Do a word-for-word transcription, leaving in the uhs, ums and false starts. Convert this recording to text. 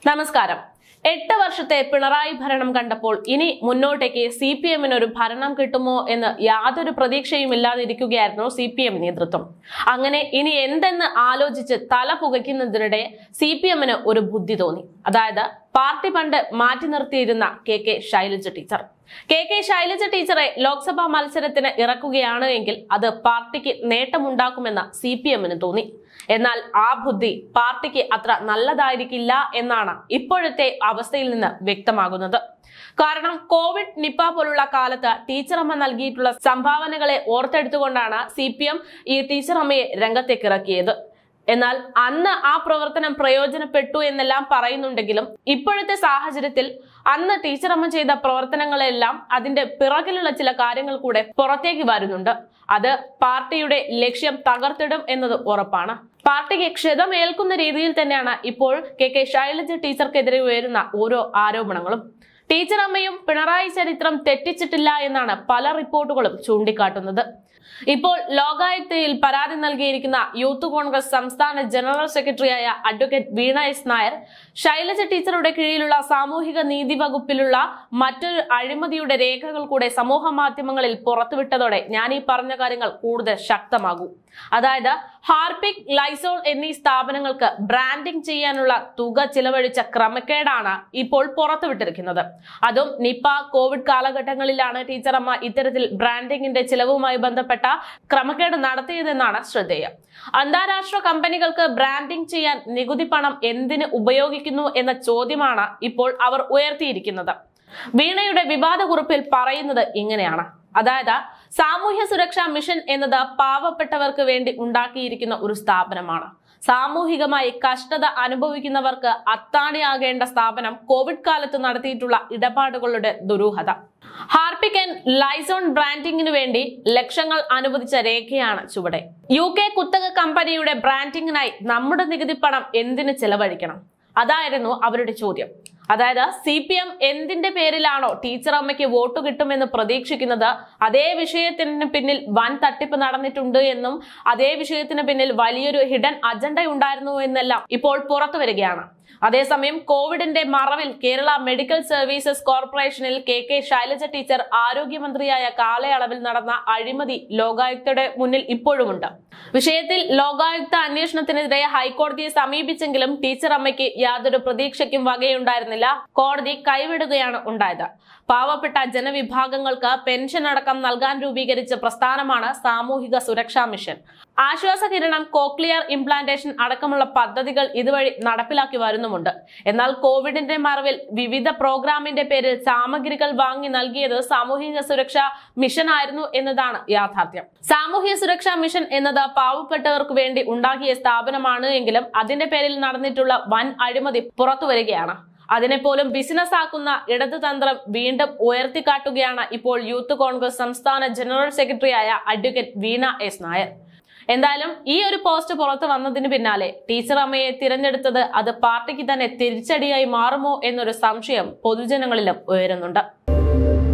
നമസ്കാരം. എട്ട് വർഷത്തെ പിണറായി ഭരണം കണ്ടപ്പോൾ ഇനി മുന്നോട്ടേക്ക് സി പി എമ്മിന് ഒരു ഭരണം കിട്ടുമോ എന്ന് യാതൊരു പ്രതീക്ഷയും ഇല്ലാതിരിക്കുകയായിരുന്നു സി പി എം നേതൃത്വം. അങ്ങനെ ഇനി എന്തെന്ന് ആലോചിച്ച് തല പുകയ്ക്കുന്നതിനിടെ സി പി എമ്മിന് ഒരു ബുദ്ധി തോന്നി. അതായത് പാർട്ടി പണ്ട് മാറ്റി നിർത്തിയിരുന്ന K K Shailaja teacher. K K Shailaja ടീച്ചറെ ലോക്സഭാ മത്സരത്തിന് ഇറക്കുകയാണ് എങ്കിൽ അത് പാർട്ടിക്ക് നേട്ടമുണ്ടാക്കുമെന്ന് സി പി എമ്മിന് തോന്നി. എന്നാൽ ആ ബുദ്ധി പാർട്ടിക്ക് അത്ര നല്ലതായിരിക്കില്ല എന്നാണ് ഇപ്പോഴത്തെ അവസ്ഥയിൽ നിന്ന് വ്യക്തമാകുന്നത്. കാരണം കോവിഡ് നിപ്പ പോലുള്ള കാലത്ത് ടീച്ചറമ്മ നൽകിയിട്ടുള്ള സംഭാവനകളെ ഓർത്തെടുത്തുകൊണ്ടാണ് സി പി എം ഈ ടീച്ചറമ്മയെ രംഗത്തേക്ക് ഇറക്കിയത്. എന്നാൽ അന്ന് ആ പ്രവർത്തനം പ്രയോജനപ്പെട്ടു എന്നെല്ലാം പറയുന്നുണ്ടെങ്കിലും ഇപ്പോഴത്തെ സാഹചര്യത്തിൽ അന്ന് ടീച്ചറമ്മ ചെയ്ത പ്രവർത്തനങ്ങളെല്ലാം അതിന്റെ പിറകിലുള്ള ചില കാര്യങ്ങൾ കൂടെ പുറത്തേക്ക് വരുന്നുണ്ട്. അത് പാർട്ടിയുടെ ലക്ഷ്യം തകർത്തിടും എന്നത് ഉറപ്പാണ്. പാർട്ടിക്ക് ക്ഷതമേൽക്കുന്ന രീതിയിൽ തന്നെയാണ് ഇപ്പോൾ കെ കെ ശൈലജ ടീച്ചർക്കെതിരെ ഉയരുന്ന ഓരോ ആരോപണങ്ങളും. ടീച്ചറമ്മയും പിണറായി ചരിത്രം തെറ്റിച്ചിട്ടില്ല എന്നാണ് പല റിപ്പോർട്ടുകളും ചൂണ്ടിക്കാട്ടുന്നത്. ഇപ്പോൾ ലോകായുക്തയിൽ പരാതി നൽകിയിരിക്കുന്ന യൂത്ത് കോൺഗ്രസ് സംസ്ഥാന ജനറൽ സെക്രട്ടറിയായ അഡ്വക്കേറ്റ് വീണ എസ് നായർ ശൈലജ ടീച്ചറുടെ കീഴിലുള്ള സാമൂഹിക നീതി വകുപ്പിലുള്ള മറ്റൊരു അഴിമതിയുടെ രേഖകൾ കൂടെ സമൂഹ മാധ്യമങ്ങളിൽ പുറത്തുവിട്ടതോടെ ഞാൻ ഈ പറഞ്ഞ കാര്യങ്ങൾ കൂടുതൽ ശക്തമാകൂ. അതായത് ഹാർപിക്, ലൈസോൾ എന്നീ സ്ഥാപനങ്ങൾക്ക് ബ്രാൻഡിംഗ് ചെയ്യാനുള്ള തുക ചിലവഴിച്ച ക്രമക്കേടാണ് ഇപ്പോൾ പുറത്തുവിട്ടിരിക്കുന്നത്. അതും നിപ്പ കോവിഡ് കാലഘട്ടങ്ങളിലാണ് ടീച്ചറമ്മ ഇത്തരത്തിൽ ബ്രാൻഡിംഗിന്റെ ചിലവുമായി ബന്ധപ്പെട്ട ക്രമക്കേട് നടത്തിയതെന്നാണ് ശ്രദ്ധേയം. അന്താരാഷ്ട്ര കമ്പനികൾക്ക് ബ്രാൻഡിംഗ് ചെയ്യാൻ നികുതി പണം എന്തിന് ഉപയോഗിക്കുന്നു എന്ന ചോദ്യമാണ് ഇപ്പോൾ അവർ ഉയർത്തിയിരിക്കുന്നത്. വീണയുടെ വിവാദ കുറിപ്പിൽ പറയുന്നത് ഇങ്ങനെയാണ്. അതായത് സാമൂഹ്യ സുരക്ഷാ മിഷൻ എന്നത് പാവപ്പെട്ടവർക്ക് വേണ്ടി ഉണ്ടാക്കിയിരിക്കുന്ന ഒരു സ്ഥാപനമാണ്. സാമൂഹികമായി കഷ്ടത അനുഭവിക്കുന്നവർക്ക് അത്താണിയാകേണ്ട സ്ഥാപനം കോവിഡ് കാലത്ത് നടത്തിയിട്ടുള്ള ഇടപാടുകളുടെ ദുരൂഹത. ഹാർപിക് ആൻഡ് ലൈസോൺ ബ്രാൻഡിംഗിന് വേണ്ടി ലക്ഷങ്ങൾ അനുവദിച്ച രേഖയാണ് ചുവടെ. യു കെ കുത്തക കമ്പനിയുടെ ബ്രാൻഡിംഗിനായി നമ്മുടെ നികുതി പണം എന്തിന് ചെലവഴിക്കണം? അതായിരുന്നു അവരുടെ ചോദ്യം. അതായത് സി പി എം എന്തിന്റെ പേരിലാണോ ടീച്ചറമ്മയ്ക്ക് വോട്ട് കിട്ടുമെന്ന് പ്രതീക്ഷിക്കുന്നത്, അതേ വിഷയത്തിന് പിന്നിൽ വൻ തട്ടിപ്പ് നടന്നിട്ടുണ്ട് എന്നും അതേ വിഷയത്തിന് പിന്നിൽ വലിയൊരു ഹിഡൻ അജണ്ട ഉണ്ടായിരുന്നു എന്നെല്ലാം ഇപ്പോൾ പുറത്തു വരികയാണ്. അതേസമയം കോവിഡിന്റെ മറവിൽ കേരള മെഡിക്കൽ സർവീസസ് കോർപ്പറേഷനിൽ കെ കെ ശൈലജ ടീച്ചർ ആരോഗ്യമന്ത്രിയായ കാലയളവിൽ നടന്ന അഴിമതി ലോകായുക്തയുടെ മുന്നിൽ ഇപ്പോഴുമുണ്ട്. വിഷയത്തിൽ ലോകായുക്ത അന്വേഷണത്തിനെതിരെ ഹൈക്കോടതിയെ സമീപിച്ചെങ്കിലും ടീച്ചറമ്മയ്ക്ക് യാതൊരു പ്രതീക്ഷയ്ക്കും വകയുണ്ടായിരുന്നില്ല. കോടതി കൈവിടുകയാണ് ഉണ്ടായത്. പാവപ്പെട്ട ജനവിഭാഗങ്ങൾക്ക് പെൻഷൻ അടക്കം നൽകാൻ രൂപീകരിച്ച പ്രസ്ഥാനമാണ് സാമൂഹിക സുരക്ഷാ മിഷൻ. ആശ്വാസ കിരണം, കോക്ലിയർ ഇംപ്ലാന്റേഷൻ അടക്കമുള്ള പദ്ധതികൾ ഇതുവഴി നടപ്പിലാക്കി വരുന്നുമുണ്ട്. എന്നാൽ കോവിഡിന്റെ മറവിൽ വിവിധ പ്രോഗ്രാമിന്റെ പേരിൽ സാമഗ്രികൾ വാങ്ങി നൽകിയത് സാമൂഹിക സുരക്ഷാ മിഷൻ ആയിരുന്നു എന്നതാണ് യാഥാർത്ഥ്യം. സാമൂഹ്യ സുരക്ഷാ മിഷൻ എന്നത് പാവപ്പെട്ടവർക്ക് വേണ്ടി ഉണ്ടാക്കിയ സ്ഥാപനമാണ് എങ്കിലും അതിന്റെ പേരിൽ നടന്നിട്ടുള്ള വൻ അഴിമതി പുറത്തു വരികയാണ്. അതിനെ പോലും ബിസിനസ് ആക്കുന്ന ഇടതുതന്ത്രം വീണ്ടും ഉയർത്തിക്കാട്ടുകയാണ് ഇപ്പോൾ യൂത്ത് കോൺഗ്രസ് സംസ്ഥാന ജനറൽ സെക്രട്ടറിയായ അഡ്വക്കേറ്റ് വീണ എസ് നായർ. എന്തായാലും ഈ ഒരു പോസ്റ്റ് പുറത്തു വന്നതിന് പിന്നാലെ ടീച്ചറമ്മയെ തിരഞ്ഞെടുത്തത് അത് പാർട്ടിക്ക് തന്നെ തിരിച്ചടിയായി മാറുമോ എന്നൊരു സംശയം പൊതുജനങ്ങളിലും ഉയരുന്നുണ്ട്.